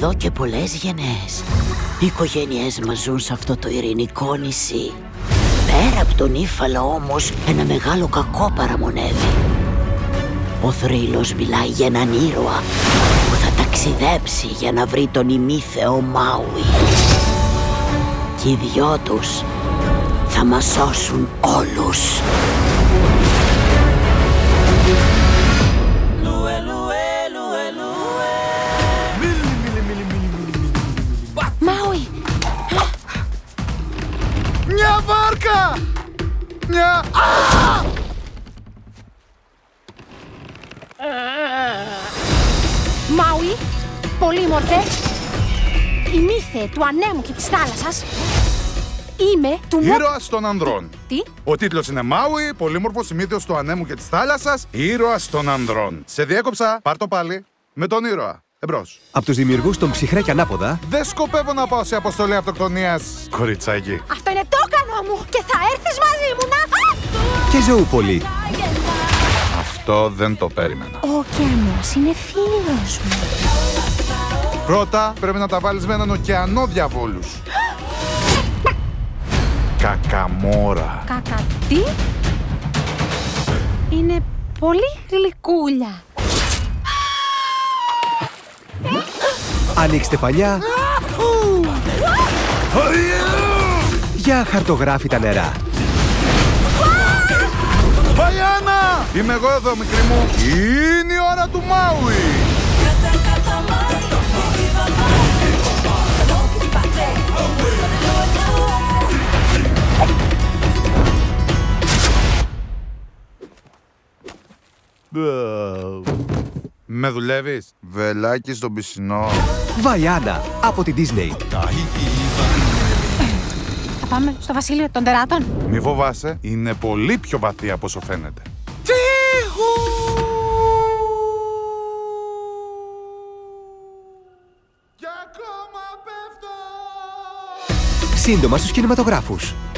εδώ και πολλές γενναίες. Οι οικογένειές μας ζουν σε αυτό το ειρηνικό νησί. Πέρα από τον Ήφαλο όμως, ένα μεγάλο κακό παραμονεύει. Ο θρύλος μιλάει για έναν ήρωα που θα ταξιδέψει για να βρει τον ημίθεο Μάουι. Και οι δυο τους θα μας σώσουν όλους. Μάουι! Μια βάρκα! Μια... Μάουι, πολύμορφε, ημίθε του ανέμου και της θάλασσας. Είμαι του Ήρωας των ανδρών. Τι? Ο τίτλος είναι Μάουι, πολύμορφος ημίθεος του ανέμου και της θάλασσας, ήρωας των ανδρών. Σε διέκοψα, πάρ' το πάλι, με τον ήρωα. Εμπρός. Από τους δημιουργούς των Ψυχρά και Ανάποδα. Δεν σκοπεύω να πάω σε αποστολή αυτοκτονίας, κοριτσάκι. Αυτό είναι το όκανο μου και θα έρθεις μαζί μου να... Και Ζωούπολη. Αυτό δεν το περίμενα. Ο ωκεανός είναι φίλος μου. Πρώτα πρέπει να τα βάλεις με έναν ωκεανό διαβόλους. Κακαμόρα. Τι? Είναι πολύ γλυκούλια. Ανοίξτε παλιά για χαρτογράφητα νερά. Βαϊάννα! Είμαι εγώ εδώ, μικρή μου. Είναι η ώρα του Μάουι. Με δουλεύεις? Βελάκι στον πισινό. Βαϊάννα από την Disney. Θα πάμε στο βασίλειο των τεράτων. Μη φοβάσαι, είναι πολύ πιο βαθύ από όσο φαίνεται. Σύντομα στους κινηματογράφους.